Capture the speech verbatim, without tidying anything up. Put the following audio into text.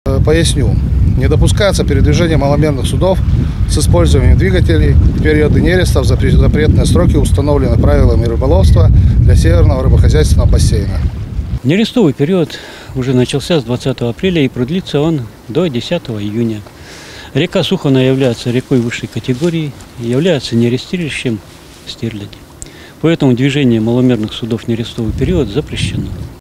Поясню. Не допускается передвижение маломерных судов с использованием двигателей в периоды нереста в запретные сроки, установлены правилами рыболовства для Северного рыбохозяйственного бассейна. Нерестовый период уже начался с двадцатого апреля и продлится он до десятого июня. Река Сухона является рекой высшей категории и является нерестилищем стерляди. Поэтому движение маломерных судов в нерестовый период запрещено.